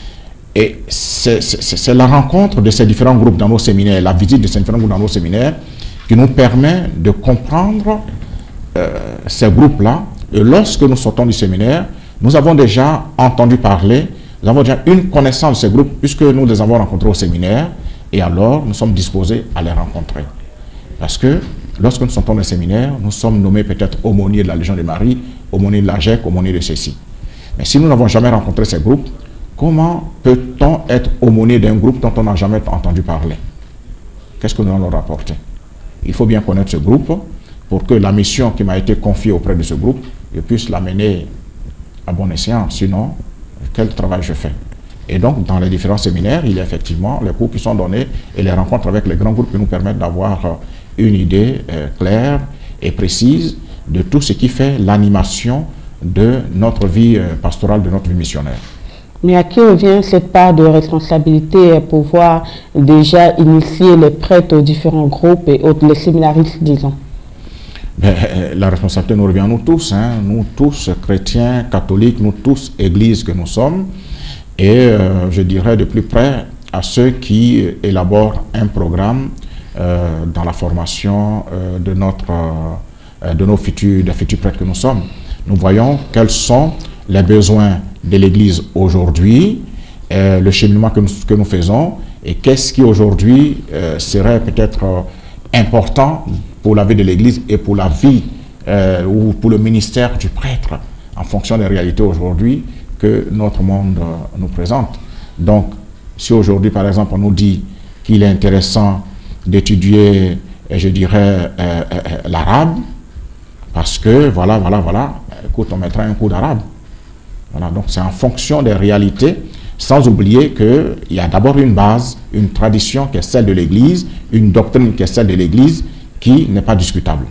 Et c'est la rencontre de ces différents groupes dans nos séminaires, la visite de ces différents groupes dans nos séminaires qui nous permet de comprendre euh, ces groupes-là. Et lorsque nous sortons du séminaire, nous avons déjà entendu parler, nous avons déjà une connaissance de ces groupes puisque nous les avons rencontrés au séminaire et alors nous sommes disposés à les rencontrer. Parce que lorsque nous sortons du séminaire, nous sommes nommés peut-être aumôniers de la Légion de Marie, aumôniers de la G E C, aumôniers de ceci. Mais si nous n'avons jamais rencontré ces groupes, comment peut-on être aumônier d'un groupe dont on n'a jamais entendu parler? Qu'est-ce que nous allons leur apporter? Il faut bien connaître ce groupe pour que la mission qui m'a été confiée auprès de ce groupe, je puisse la mener à bon escient. Sinon, quel travail je fais? Et donc, dans les différents séminaires, il y a effectivement les cours qui sont donnés et les rencontres avec les grands groupes qui nous permettent d'avoir une idée euh, claire et précise de tout ce qui fait l'animation de notre vie euh, pastorale, de notre vie missionnaire.
Mais à qui revient cette part de responsabilité pour pouvoir déjà initier les prêtres aux différents groupes et autres, les séminaristes, disons?
Ben, la responsabilité nous revient à nous tous, hein, nous tous chrétiens, catholiques, nous tous églises que nous sommes, et euh, je dirais de plus près à ceux qui élaborent un programme euh, dans la formation euh, de, notre, euh, de nos futurs, des futurs prêtres que nous sommes. Nous voyons quels sont les besoins de l'Église aujourd'hui, euh, le cheminement que nous, que nous faisons, et qu'est-ce qui aujourd'hui euh, serait peut-être euh, important pour la vie de l'Église et pour la vie euh, ou pour le ministère du prêtre, en fonction des réalités aujourd'hui que notre monde euh, nous présente. Donc, si aujourd'hui, par exemple, on nous dit qu'il est intéressant d'étudier, je dirais, euh, euh, l'arabe, parce que, voilà, voilà, voilà, écoute, on mettra un cours d'arabe. Voilà, donc c'est en fonction des réalités, sans oublier qu'il y a d'abord une base, une tradition qui est celle de l'Église, une doctrine qui est celle de l'Église, qui n'est pas discutable.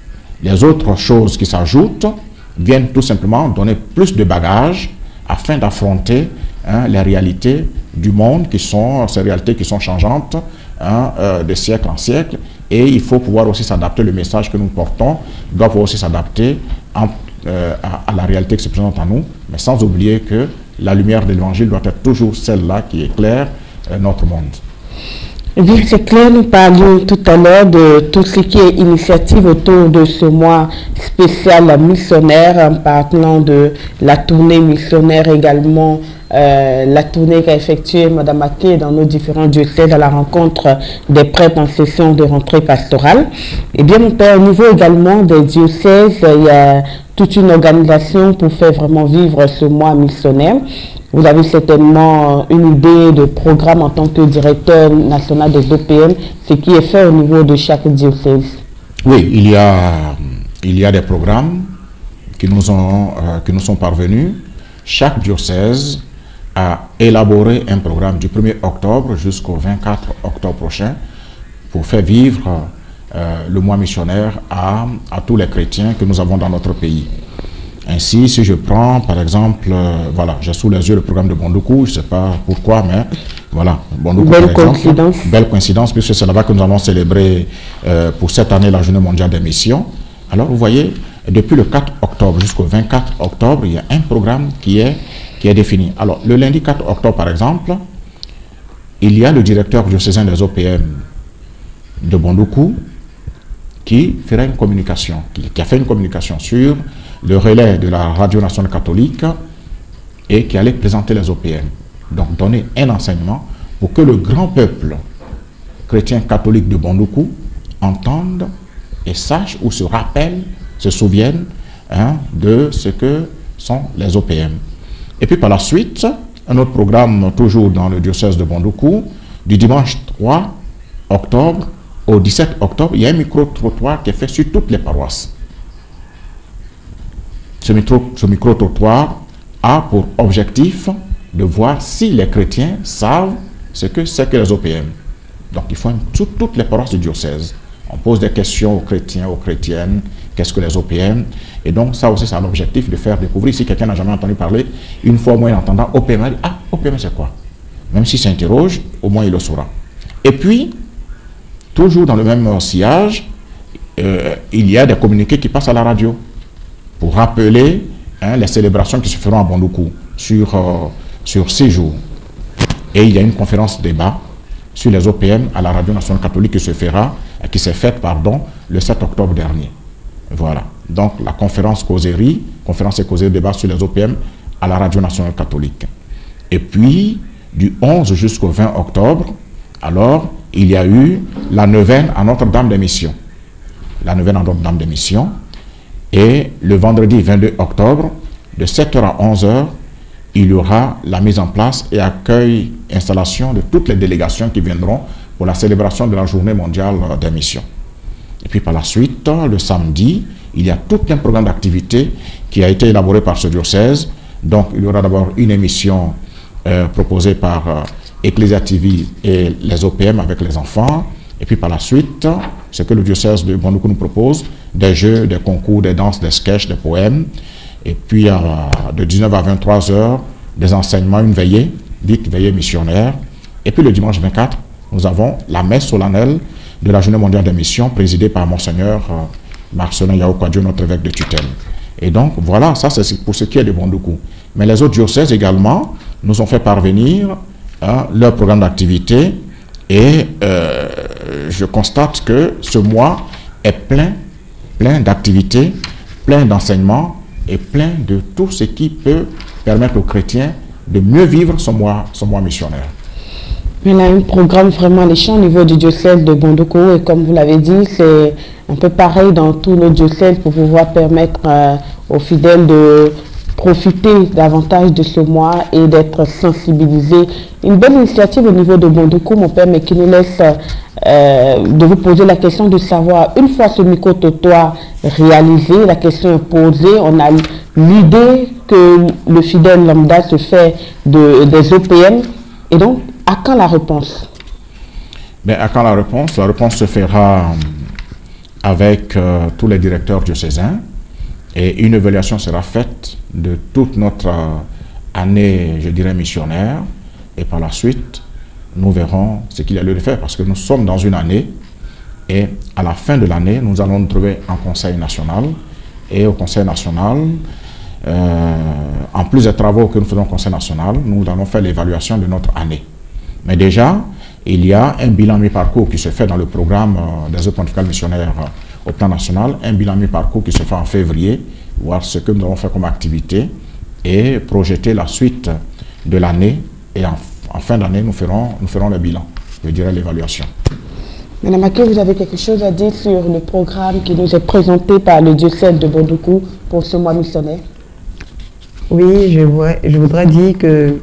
Les autres choses qui s'ajoutent viennent tout simplement donner plus de bagages afin d'affronter hein, les réalités du monde, qui sont ces réalités qui sont changeantes hein, euh, de siècle en siècle, et il faut pouvoir aussi s'adapter, le message que nous portons doit pouvoir aussi s'adapter en Euh, à, à la réalité qui se présente à nous, mais sans oublier que la lumière de l'Évangile doit être toujours celle-là qui éclaire euh, notre monde.
Oui, c'est clair, nous parlions tout à l'heure de tout ce qui est initiative autour de ce mois spécial missionnaire, en parlant de la tournée missionnaire également, euh, la tournée qu'a effectuée Mme Aké dans nos différents diocèses à la rencontre des prêtres en session de rentrée pastorale. Eh bien, mon père, au niveau également des diocèses, il y a toute une organisation pour faire vraiment vivre ce mois missionnaire. Vous avez certainement une idée de programme en tant que directeur national des O P M, ce qui est fait au niveau de chaque diocèse. Oui,
il y a, il y a des programmes qui nous, ont, euh, qui nous sont parvenus. Chaque diocèse a élaboré un programme du premier octobre jusqu'au vingt-quatre octobre prochain pour faire vivre euh, le mois missionnaire à, à tous les chrétiens que nous avons dans notre pays. Ainsi, si je prends, par exemple, euh, voilà, j'ai sous les yeux le programme de Bondoukou, je ne sais pas pourquoi, mais voilà, Bondoukou,
belle
par exemple,
coïncidence.
Belle coïncidence, puisque c'est là-bas que nous allons célébrer euh, pour cette année la Journée mondiale des missions. Alors, vous voyez, depuis le quatre octobre jusqu'au vingt-quatre octobre, il y a un programme qui est, qui est défini. Alors, le lundi quatre octobre, par exemple, il y a le directeur diocésain des O P M de Bondoukou qui fera une communication, qui, qui a fait une communication sur le relais de la Radio nationale catholique et qui allait présenter les O P M. Donc donner un enseignement pour que le grand peuple chrétien catholique de Bondoukou entende et sache ou se rappelle, se souvienne hein, de ce que sont les O P M. Et puis par la suite, un autre programme toujours dans le diocèse de Bondoukou, du dimanche trois octobre au dix-sept octobre, il y a un micro-trottoir qui est fait sur toutes les paroisses. Ce micro-trottoir a pour objectif de voir si les chrétiens savent ce que c'est que les O P M. Donc il faut sur toutes les paroisses du diocèse. On pose des questions aux chrétiens, aux chrétiennes, qu'est-ce que les O P M? Et donc ça aussi, c'est l'objectif de faire découvrir, si quelqu'un n'a jamais entendu parler, une fois au moins en entendant O P M, il dit, ah, O P M c'est quoi? Même s'il s'interroge, au moins il le saura. Et puis, toujours dans le même sillage, euh, il y a des communiqués qui passent à la radio pour rappeler hein, les célébrations qui se feront à Bondoukou sur, euh, sur six jours. Et il y a une conférence débat sur les O P M à la Radio nationale catholique qui se fera, qui s'est faite pardon, le sept octobre dernier. Voilà. Donc la conférence causerie, conférence et causerie débat sur les O P M à la Radio nationale catholique. Et puis, du onze jusqu'au vingt octobre, alors, il y a eu la neuvaine à Notre-Dame des Missions. La neuvaine à Notre-Dame des Missions. Et le vendredi vingt-deux octobre, de sept heures à onze heures, il y aura la mise en place et accueil, installation de toutes les délégations qui viendront pour la célébration de la Journée mondiale des missions. Et puis par la suite, le samedi, il y a tout un programme d'activité qui a été élaboré par ce diocèse Donc, il y aura d'abord une émission euh, proposée par euh, Ecclesia T V et les O P M avec les enfants. Et puis par la suite, ce que le diocèse de Bondoukou nous propose, des jeux, des concours, des danses, des sketchs, des poèmes. Et puis euh, de dix-neuf à vingt-trois heures, des enseignements, une veillée, dite veillée missionnaire. Et puis le dimanche vingt-quatre, nous avons la messe solennelle de la Journée mondiale des missions, présidée par Monseigneur euh, Marcelin Yao Kwadjo, notre évêque de tutelle. Et donc voilà, ça c'est pour ce qui est de Bondoukou. Mais les autres diocèses également nous ont fait parvenir hein, leur programme d'activité. Et euh, je constate que ce mois est plein, plein d'activités, plein d'enseignements et plein de tout ce qui peut permettre aux chrétiens de mieux vivre son mois, son mois missionnaire.
Il y a un programme vraiment alléchant au niveau du diocèse de Bondoukou et comme vous l'avez dit, c'est un peu pareil dans tous nos diocèses pour pouvoir permettre euh, aux fidèles de profiter davantage de ce mois et d'être sensibilisés. Une belle initiative au niveau de Bondoukou, mon père, mais qui nous laisse euh, de vous poser la question de savoir, une fois ce micro-trottoir réalisé, la question est posée, on a l'idée que le fidèle lambda se fait de, des O P M, et donc, à quand la réponse?
Mais à quand la réponse? La réponse se fera avec euh, tous les directeurs diocésains et une évaluation sera faite de toute notre euh, année, je dirais, missionnaire. Et par la suite, nous verrons ce qu'il y a lieu de faire parce que nous sommes dans une année et à la fin de l'année, nous allons nous trouver en Conseil national. Et au Conseil national, euh, en plus des travaux que nous faisons au Conseil national, nous allons faire l'évaluation de notre année. Mais déjà, il y a un bilan mi-parcours qui se fait dans le programme euh, des œuvres pontificales missionnaires euh, au plan national, un bilan mi-parcours qui se fait en février, voir ce que nous avons fait comme activité et projeter la suite de l'année. Et en, en fin d'année, nous ferons, nous ferons le bilan, je dirais l'évaluation.
Madame Aké, vous avez quelque chose à dire sur le programme qui nous est présenté par le diocèse de Bondoukou pour ce mois missionnaire?
Oui, je, vois, je voudrais dire que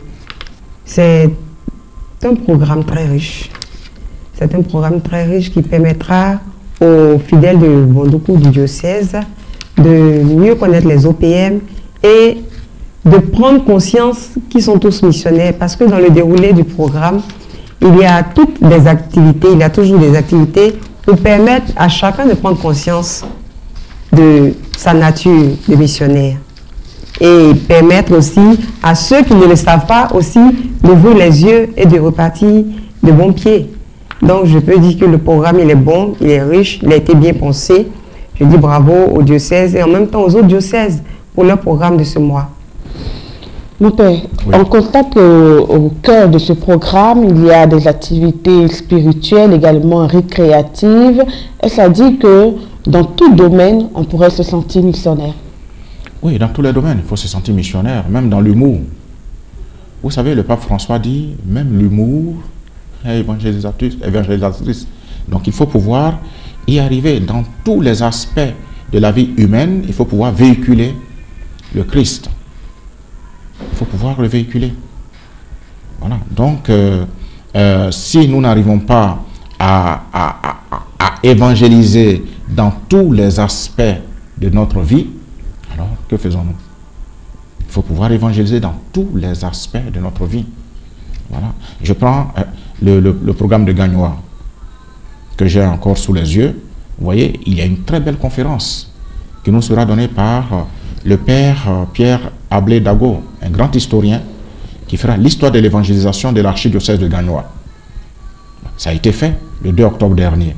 c'est un programme très riche. C'est un programme très riche qui permettra aux fidèles de Bondoukou du diocèse de mieux connaître les O P M et de prendre conscience qu'ils sont tous missionnaires. Parce que dans le déroulé du programme, il y a toutes des activités, il y a toujours des activités pour permettre à chacun de prendre conscience de sa nature de missionnaire. Et permettre aussi à ceux qui ne le savent pas aussi d'ouvrir les yeux et de repartir de bon pied. Donc je peux dire que le programme il est bon, il est riche, il a été bien pensé. Je dis bravo au diocèse et en même temps aux autres diocèses pour leur programme de ce mois.
Mon père, oui. On constate qu'au cœur de ce programme, il y a des activités spirituelles, également récréatives. Et ça dit que dans tout domaine, on pourrait se sentir missionnaire.
Oui, dans tous les domaines, il faut se sentir missionnaire, même dans l'humour. Vous savez, le pape François dit, même l'humour est évangélisatrice, évangélisatrice. Donc il faut pouvoir y arriver dans tous les aspects de la vie humaine, il faut pouvoir véhiculer le Christ. Il faut pouvoir le véhiculer. Voilà. Donc, euh, euh, si nous n'arrivons pas à, à, à, à évangéliser dans tous les aspects de notre vie, alors que faisons-nous? Il faut pouvoir évangéliser dans tous les aspects de notre vie. Voilà. Je prends euh, le, le, le programme de Gagnoa que j'ai encore sous les yeux. Vous voyez, il y a une très belle conférence qui nous sera donnée par euh, le père euh, Pierre Ablé Dago, un grand historien qui fera l'histoire de l'évangélisation de l'archidiocèse de Gagnoa. Ça a été fait le deux octobre dernier.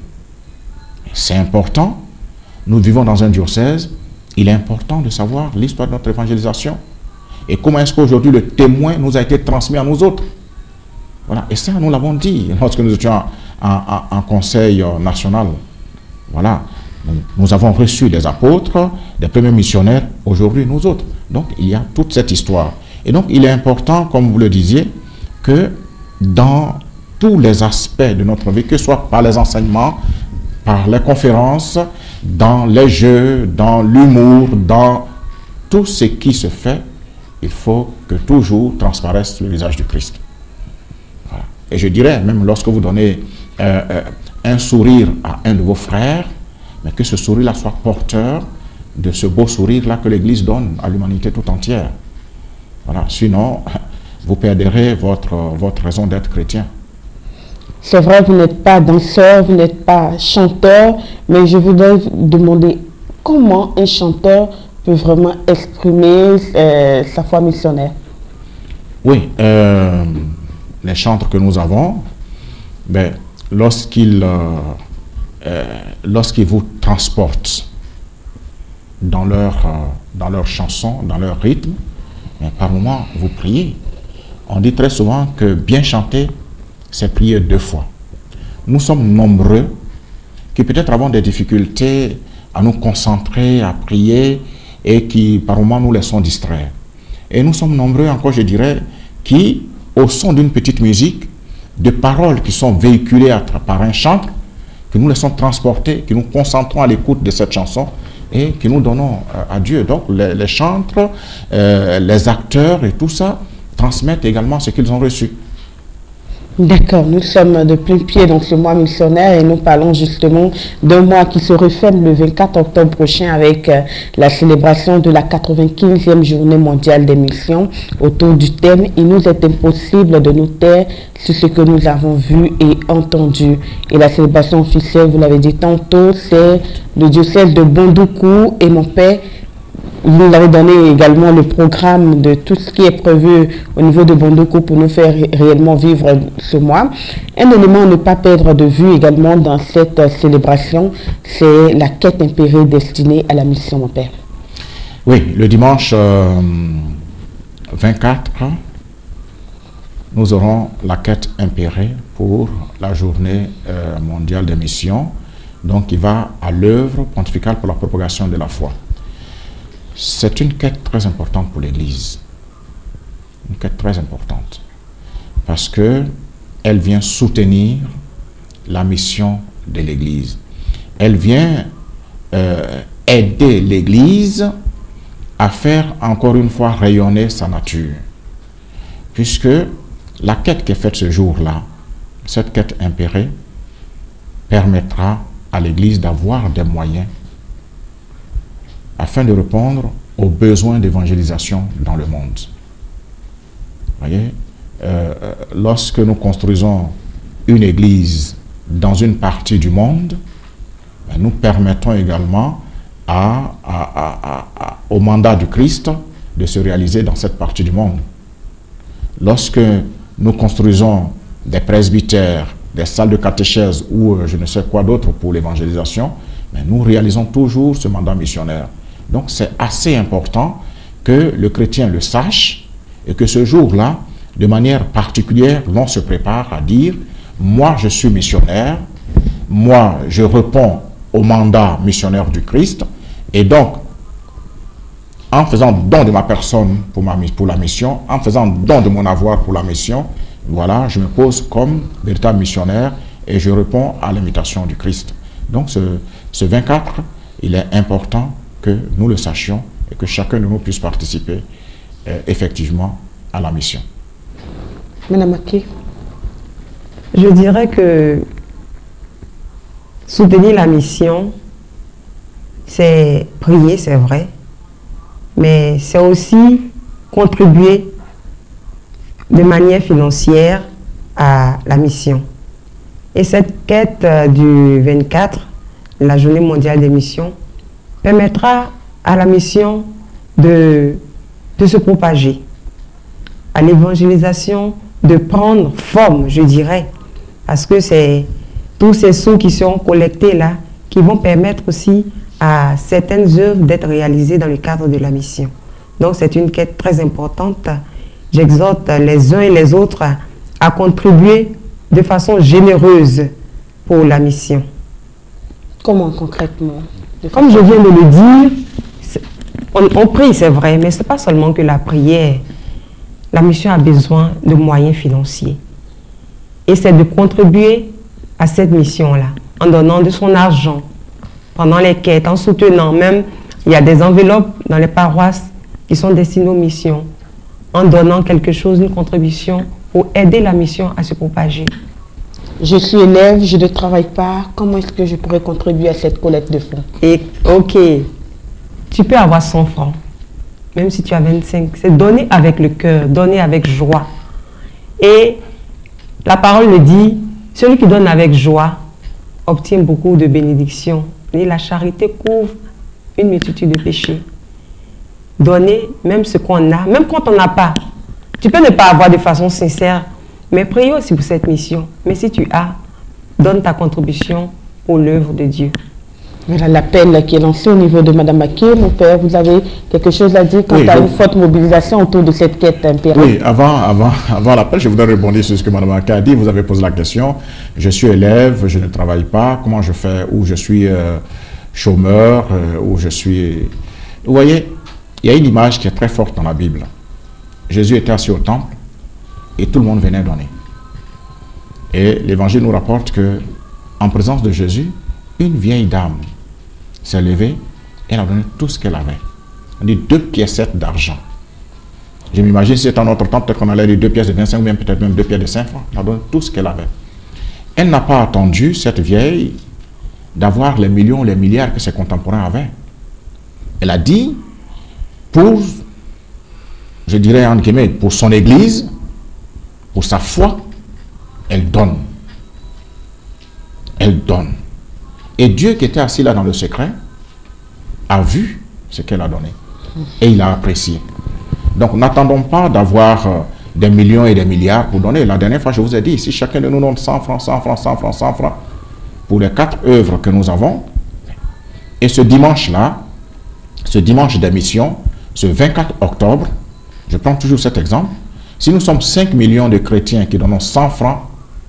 C'est important. Nous vivons dans un diocèse. Il est important de savoir l'histoire de notre évangélisation. Et comment est-ce qu'aujourd'hui le témoin nous a été transmis à nous autres. Voilà. Et ça, nous l'avons dit lorsque nous étions en, en, en conseil national. Voilà. Nous, nous avons reçu des apôtres, des premiers missionnaires, aujourd'hui nous autres. Donc il y a toute cette histoire. Et donc il est important, comme vous le disiez, que dans tous les aspects de notre vie, que ce soit par les enseignements, par les conférences, dans les jeux, dans l'humour, dans tout ce qui se fait, il faut que toujours transparaisse le visage du Christ. Voilà. Et je dirais, même lorsque vous donnez euh, euh, un sourire à un de vos frères, mais que ce sourire-là soit porteur de ce beau sourire-là que l'Église donne à l'humanité tout entière. Voilà. Sinon, vous perdrez votre, votre raison d'être chrétien.
C'est vrai, vous n'êtes pas danseur, vous n'êtes pas chanteur, mais je voudrais vous demander comment un chanteur peut vraiment exprimer euh, sa foi missionnaire.
Oui, euh, les chantres que nous avons, ben, lorsqu'ils euh, euh, lorsqu'ils vous transportent dans leur, euh, dans leur chanson, dans leur rythme, mais par moments, vous priez. On dit très souvent que bien chanter, c'est prier deux fois. Nous sommes nombreux qui peut-être avons des difficultés à nous concentrer, à prier, et qui par moments nous laissons distraire. Et nous sommes nombreux encore, je dirais, qui, au son d'une petite musique, de paroles qui sont véhiculées par un chantre, que nous laissons transporter, que nous concentrons à l'écoute de cette chanson et que nous donnons à Dieu. Donc les, les chantres, euh, les acteurs et tout ça transmettent également ce qu'ils ont reçu.
D'accord, nous sommes de plein pied dans ce mois missionnaire et nous parlons justement d'un mois qui se referme le vingt-quatre octobre prochain avec euh, la célébration de la quatre-vingt-quinzième journée mondiale des missions autour du thème « Il nous est impossible de nous taire sur ce que nous avons vu et entendu ». Et la célébration officielle, vous l'avez dit tantôt, c'est le diocèse de Bondoukou et mon père. Vous avez donné également le programme de tout ce qui est prévu au niveau de Bondoukou pour nous faire réellement vivre ce mois. Un élément à ne pas perdre de vue également dans cette célébration, c'est la quête impérée destinée à la mission, mon père.
Oui, le dimanche euh, vingt-quatre, nous aurons la quête impérée pour la journée euh, mondiale des missions, donc qui va à l'œuvre pontificale pour la propagation de la foi. C'est une quête très importante pour l'Église, une quête très importante, parce que elle vient soutenir la mission de l'Église. Elle vient euh, aider l'Église à faire encore une fois rayonner sa nature, puisque la quête qui est faite ce jour-là, cette quête impérée, permettra à l'Église d'avoir des moyens afin de répondre aux besoins d'évangélisation dans le monde. Vous voyez, euh, lorsque nous construisons une église dans une partie du monde, ben, nous permettons également à, à, à, à, au mandat du Christ de se réaliser dans cette partie du monde. Lorsque nous construisons des presbytères, des salles de catéchèse ou euh, je ne sais quoi d'autre pour l'évangélisation, ben, nous réalisons toujours ce mandat missionnaire. Donc c'est assez important que le chrétien le sache et que ce jour-là, de manière particulière, l'on se prépare à dire « Moi, je suis missionnaire, moi, je réponds au mandat missionnaire du Christ et donc, en faisant don de ma personne pour, ma, pour la mission, en faisant don de mon avoir pour la mission, voilà, je me pose comme véritable missionnaire et je réponds à l'invitation du Christ. » Donc ce, ce vingt-quatre, il est important que nous le sachions et que chacun de nous puisse participer euh, effectivement à la mission.
Madame Aki.
Je dirais que soutenir la mission, c'est prier, c'est vrai, mais c'est aussi contribuer de manière financière à la mission. Et cette quête du vingt-quatre, la journée mondiale des missions, permettra à la mission de, de se propager, à l'évangélisation de prendre forme, je dirais, parce que c'est tous ces sous qui seront collectés là, qui vont permettre aussi à certaines œuvres d'être réalisées dans le cadre de la mission. Donc c'est une quête très importante. J'exhorte les uns et les autres à, à contribuer de façon généreuse pour la mission.
Comment concrètement?
Comme je viens de le dire, on, on prie, c'est vrai, mais ce n'est pas seulement que la prière. La mission a besoin de moyens financiers. Et c'est de contribuer à cette mission-là, en donnant de son argent, pendant les quêtes, en soutenant même, il y a des enveloppes dans les paroisses qui sont destinées aux missions, en donnant quelque chose, une contribution pour aider la mission à se propager.
Je suis élève, je ne travaille pas. Comment est-ce que je pourrais contribuer à cette collecte de fonds?
Et ok, tu peux avoir cent francs. même si tu as vingt-cinq, c'est donner avec le cœur, donner avec joie. Et la parole le dit, celui qui donne avec joie obtient beaucoup de bénédictions. Et la charité couvre une multitude de péchés. Donner même ce qu'on a, même quand on n'a pas. Tu peux ne pas avoir de façon sincère, mais priez aussi pour cette mission. Mais si tu as, donne ta contribution pour l'œuvre de Dieu.
Voilà l'appel qui est lancé au niveau de Mme Maké. Mon père, vous avez quelque chose à dire quant oui, à donc, une forte mobilisation autour de cette quête impériale?
Oui, avant, avant, avant l'appel, je voudrais rebondir sur ce que Mme Maké a dit. Vous avez posé la question. Je suis élève, je ne travaille pas. Comment je fais? Ou je suis euh, chômeur, euh, ou je suis... Vous voyez, il y a une image qui est très forte dans la Bible. Jésus était assis au temple et tout le monde venait donner. Et l'Évangile nous rapporte que, en présence de Jésus, une vieille dame s'est levée et elle a donné tout ce qu'elle avait. On dit deux piécettes d'argent. Je m'imagine si c'était en notre temps, peut-être qu'on allait dire deux pièces de vingt-cinq ou bien peut-être même deux pièces de cinq francs. Elle a donné tout ce qu'elle avait. Elle n'a pas attendu, cette vieille, d'avoir les millions, les milliards que ses contemporains avaient. Elle a dit, pour, je dirais entre guillemets, pour son église, pour sa foi, elle donne. Elle donne. Et Dieu qui était assis là dans le secret a vu ce qu'elle a donné. Et il a apprécié. Donc n'attendons pas d'avoir euh, des millions et des milliards pour donner. La dernière fois, je vous ai dit, si chacun de nous donne cent francs, cent francs, cent francs, cent francs, pour les quatre œuvres que nous avons, et ce dimanche-là, ce dimanche d'émission, ce vingt-quatre octobre, je prends toujours cet exemple, si nous sommes cinq millions de chrétiens qui donnons cent francs,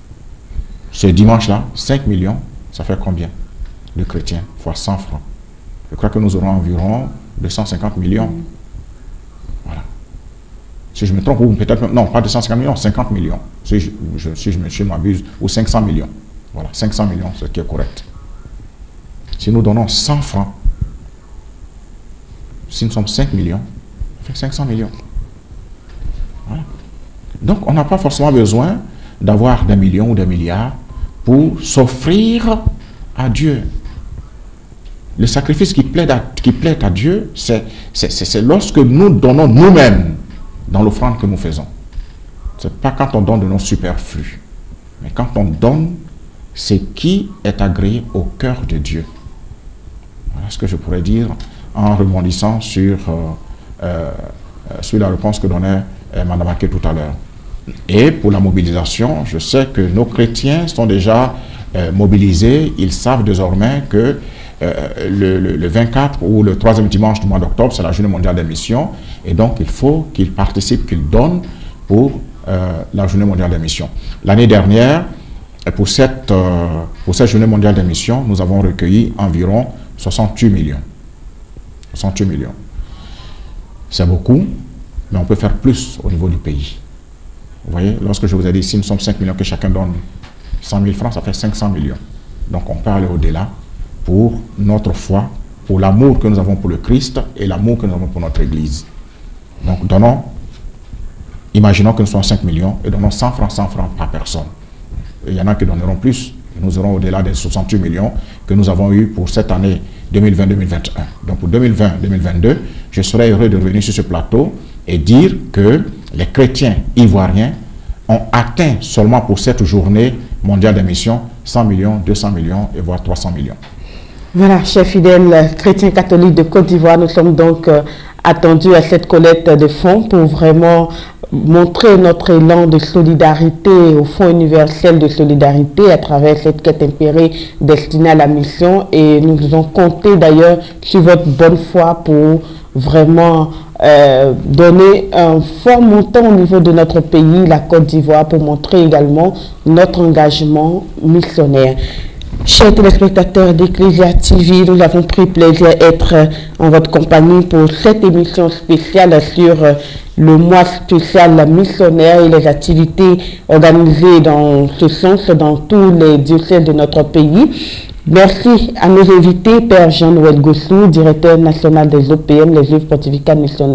ce dimanche-là, cinq millions, ça fait combien de chrétiens fois cent francs? Je crois que nous aurons environ deux cent cinquante millions. Voilà. Si je me trompe, ou peut-être, non, pas deux cent cinquante millions, cinquante millions. Si je, je, si je, me, si je m'abuse, ou cinq cents millions. Voilà, cinq cents millions, ce qui est correct. Si nous donnons cent francs, si nous sommes cinq millions, ça fait cinq cents millions. Voilà. Donc, on n'a pas forcément besoin d'avoir des millions ou des milliards pour s'offrir à Dieu. Le sacrifice qui plaît à, qui plaît à Dieu, c'est lorsque nous donnons nous-mêmes dans l'offrande que nous faisons. Ce n'est pas quand on donne de nos superflus, mais quand on donne ce qui est agréé au cœur de Dieu. Voilà ce que je pourrais dire en rebondissant sur, euh, euh, sur la réponse que donnait euh, Mme Maké tout à l'heure. Et pour la mobilisation, je sais que nos chrétiens sont déjà euh, mobilisés. Ils savent désormais que euh, le, le, le vingt-quatre ou le troisième dimanche du mois d'octobre, c'est la journée mondiale des missions. Et donc, il faut qu'ils participent, qu'ils donnent pour euh, la journée mondiale des missions. L'année dernière, pour cette, euh, pour cette journée mondiale des missions, nous avons recueilli environ soixante-huit millions. soixante-huit millions. C'est beaucoup, mais on peut faire plus au niveau du pays. Vous voyez, lorsque je vous ai dit, si nous sommes cinq millions, que chacun donne cent mille francs, ça fait cinq cents millions. Donc on peut aller au-delà pour notre foi, pour l'amour que nous avons pour le Christ et l'amour que nous avons pour notre Église. Donc donnons, imaginons que nous sommes cinq millions et donnons cent francs, cent francs par personne. Et il y en a qui donneront plus. Nous aurons au-delà des soixante-huit millions que nous avons eu pour cette année deux mille vingt deux mille vingt et un. Donc pour deux mille vingt deux mille vingt-deux, je serai heureux de revenir sur ce plateau et dire que les chrétiens ivoiriens ont atteint seulement pour cette journée mondiale des missions cent millions, deux cents millions et voire trois cents millions.
Voilà, chers fidèles chrétiens catholiques de Côte d'Ivoire, nous sommes donc euh, attendus à cette collecte de fonds pour vraiment montrer notre élan de solidarité au Fonds universel de solidarité à travers cette quête impérée destinée à la mission. Et nous allons compter d'ailleurs sur votre bonne foi pour vraiment euh, donner un fort montant au niveau de notre pays, la Côte d'Ivoire, pour montrer également notre engagement missionnaire. Chers téléspectateurs d'Ecclesia T V, nous avons pris plaisir à être en votre compagnie pour cette émission spéciale sur le mois spécial missionnaire et les activités organisées dans ce sens dans tous les diocèses de notre pays. Merci à nos invités, Père Jean-Noël Gossou, directeur national des O P M, les œuvres pontificales missionnaires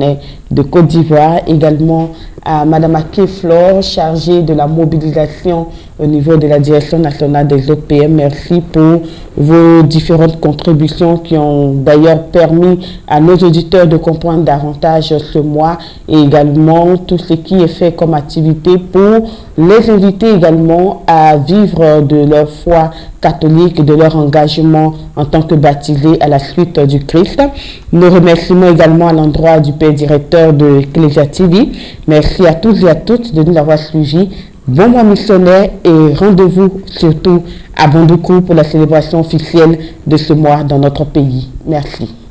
de Côte d'Ivoire. Également à Madame Aké Flore, chargée de la mobilisation au niveau de la Direction nationale des O P M. Merci pour vos différentes contributions qui ont d'ailleurs permis à nos auditeurs de comprendre davantage ce mois et également tout ce qui est fait comme activité pour les inviter également à vivre de leur foi catholique et de leur engagement en tant que baptisés à la suite du Christ. Nous remercions également à l'endroit du Père directeur de Ecclesia T V. Merci à tous et à toutes de nous avoir suivis. Bon mois missionnaire et rendez-vous surtout à Bandoukou pour la célébration officielle de ce mois dans notre pays. Merci.